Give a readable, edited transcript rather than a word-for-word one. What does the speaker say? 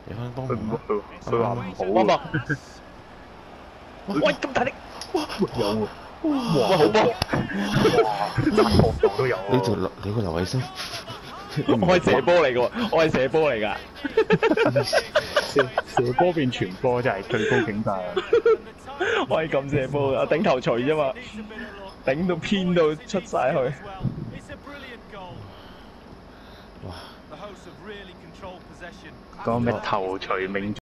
有翻幫忙佢唔佢話唔好幫忙喎。 喂，咁大力！ 有喎。 哇，好波！ 哇！角度都有你喎。 你個劉偉生， 我係射波嚟㗎喎，我係射波嚟㗎。 射波變傳波真係最高境界啊！ 我係咁射波㗎，頂頭錘啫嘛，頂到偏到出晒去。 哇！ 講咩頭錘命